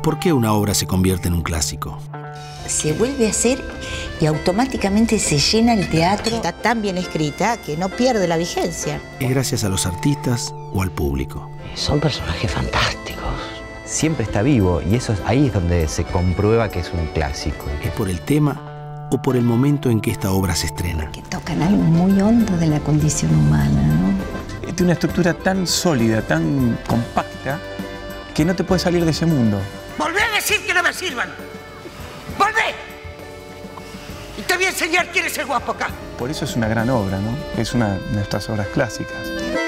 ¿Por qué una obra se convierte en un clásico? Se vuelve a hacer y automáticamente se llena el teatro. Está tan bien escrita que no pierde la vigencia. ¿Es gracias a los artistas o al público? Son personajes fantásticos. Siempre está vivo y ahí es donde se comprueba que es un clásico. ¿Es por el tema o por el momento en que esta obra se estrena? Que tocan algo muy hondo de la condición humana, ¿no? Tiene una estructura tan sólida, tan compacta, que no te puedes salir de ese mundo. ¡Volvé a decir que no me sirvan! ¡Volvé! Y te voy a enseñar quién es el guapo acá. Por eso es una gran obra, ¿no? Es una de nuestras obras clásicas.